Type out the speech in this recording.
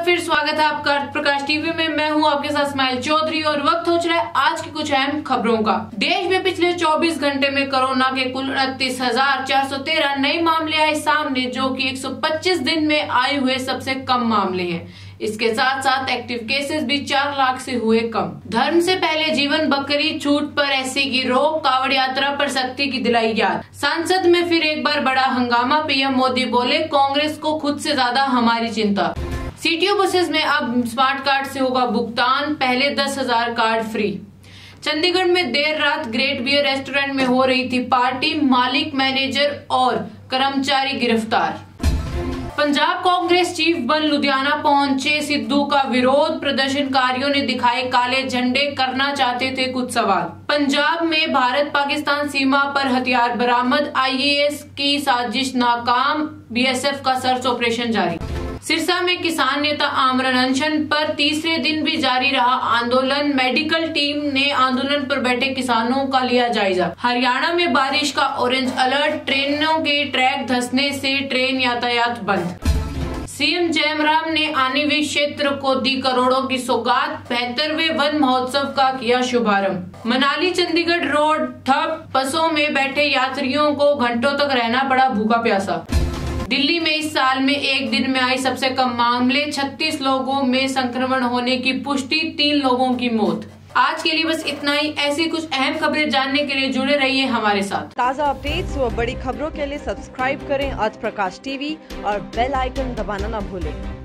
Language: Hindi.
फिर स्वागत है आपका प्रकाश टीवी में। मैं हूं आपके साथ स्माइल चौधरी और वक्त हो चला है आज की कुछ अहम खबरों का। देश में पिछले 24 घंटे में कोरोना के कुल 29,413 नए मामले आए सामने, जो कि 125 दिन में आए हुए सबसे कम मामले हैं। इसके साथ साथ एक्टिव केसेस भी 4 लाख से हुए कम। धर्म से पहले जीवन, बकरी छूट पर एससी की रोक, कावड़ यात्रा पर सख्ती की दिलाई याद। संसद में फिर एक बार बड़ा हंगामा, पीएम मोदी बोले कांग्रेस को खुद से ज्यादा हमारी चिंता। सीटीओ बसेस में अब स्मार्ट कार्ड से होगा भुगतान, पहले 10,000 कार्ड फ्री। चंडीगढ़ में देर रात ग्रेट बियर रेस्टोरेंट में हो रही थी पार्टी, मालिक, मैनेजर और कर्मचारी गिरफ्तार। पंजाब कांग्रेस चीफ बन लुधियाना पहुंचे सिद्धू का विरोध, प्रदर्शनकारियों ने दिखाए काले झंडे, करना चाहते थे कुछ सवाल। पंजाब में भारत पाकिस्तान सीमा पर हथियार बरामद, आईएएस की साजिश नाकाम, बीएसएफ का सर्च ऑपरेशन जारी। सिरसा में किसान नेता आमरण अनशन पर, तीसरे दिन भी जारी रहा आंदोलन, मेडिकल टीम ने आंदोलन पर बैठे किसानों का लिया जायजा। हरियाणा में बारिश का ऑरेंज अलर्ट, ट्रेनों के ट्रैक धंसने से ट्रेन यातायात बंद। सीएम जयराम ने आनिवी क्षेत्र को दी करोड़ों की सौगात, 75वें वन महोत्सव का किया शुभारंभ। मनाली चंडीगढ़ रोड ठप, बसों में बैठे यात्रियों को घंटों तक रहना पड़ा भूखा प्यासा। दिल्ली में इस साल में एक दिन में आई सबसे कम मामले, 36 लोगों में संक्रमण होने की पुष्टि, 3 लोगों की मौत। आज के लिए बस इतना ही। ऐसी कुछ अहम खबरें जानने के लिए जुड़े रहिए हमारे साथ। ताज़ा अपडेट्स व बड़ी खबरों के लिए सब्सक्राइब करें आज प्रकाश टीवी और बेल आइकन दबाना न भूलें।